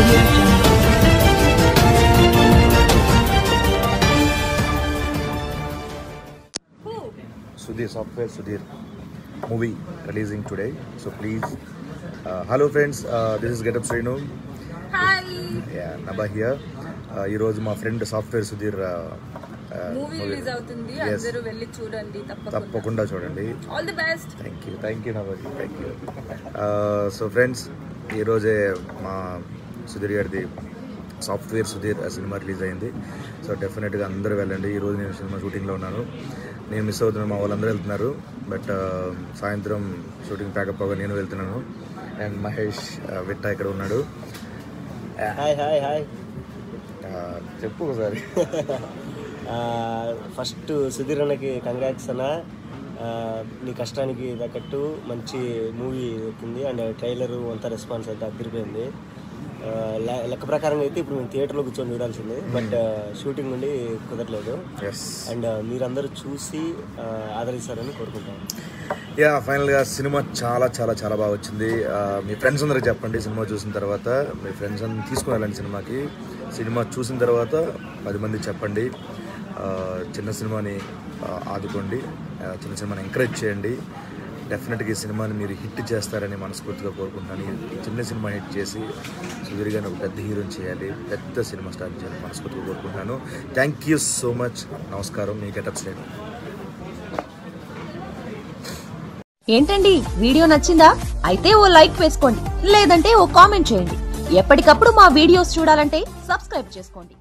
Audio Jungle. Sudhir Software Sudhir movie releasing today. So please, hello friends, this is Get Up Srinu. Hi. Yeah, Naba here. Ee roju ma friend Software Sudhir movie release అవుతుంది, అందరూ వెళ్ళి చూడండి తప్పకుండా చూడండి. All the best. Thank you Naba, thank you. So friends, ఈరోజే మా సుధీర్ గారిది software Sudhir cinema release అయింది. సో డెఫినెట్గా అందరూ వెళ్ళండి. ఈరోజు నేను సినిమా షూటింగ్లో ఉన్నాను, నేను మిస్ అవుతున్నాను, మా వాళ్ళందరూ వెళ్తున్నారు. బట్ సాయంత్రం షూటింగ్ ప్యాకప్ అవ్వగా నేను వెళ్తున్నాను. అండ్ మహేష్ విట్ట ఇక్కడ ఉన్నాడు. Hi hi hi. చెప్పు ఒకసారి. ఫస్ట్ సుధీర్ అన్నకి కంగ్రాట్స్ అన్న, నీ కష్టానికి తగ్గట్టు మంచి మూవీ అవుతుంది. అండ్ ట్రైలరు అంతా రెస్పాన్స్ అయితే అదిరిపోయింది. లెక్క ప్రకారంగా అయితే ఇప్పుడు మేము థియేటర్లో కూర్చొని చూడాల్సింది, బట్ షూటింగ్ నుండి కుదరలేదు. అండ్ మీరందరూ చూసి ఆదరిస్తారని కోరుకుంటాను. యా, ఫైనల్గా సినిమా చాలా చాలా చాలా బాగా వచ్చింది. మీ ఫ్రెండ్స్ అందరికి చెప్పండి, సినిమా చూసిన తర్వాత మీ ఫ్రెండ్స్ అందరూ తీసుకుని వెళ్ళండి సినిమాకి. సినిమా చూసిన తర్వాత 10 మందికి చెప్పండి. చిన్న సినిమాని ఆదుకోండి, చిన్న సినిమాని ఎంకరేజ్ చేయండి. డెఫినెట్గా ఈ సినిమాని మీరు హిట్ చేస్తారని మనస్ఫూర్తిగా కోరుకుంటున్నాను. ఈ చిన్న సినిమా హిట్ చేసి సుధీర్ గారిని ఒక పెద్ద హీరోని చేయాలి, పెద్ద సినిమా స్టార్ట్ చేయాలని మనస్ఫూర్తిగా కోరుకుంటున్నాను. Thank you so much. నమస్కారం. మీ గెటప్ శ్రేణి. ఏంటండి, వీడియో నచ్చిందా? అయితే ఓ లైక్ వేసుకోండి, లేదంటే ఓ కామెంట్ చేయండి. ఎప్పటికప్పుడు మా వీడియోస్ చూడాలంటే సబ్స్క్రైబ్ చేసుకోండి.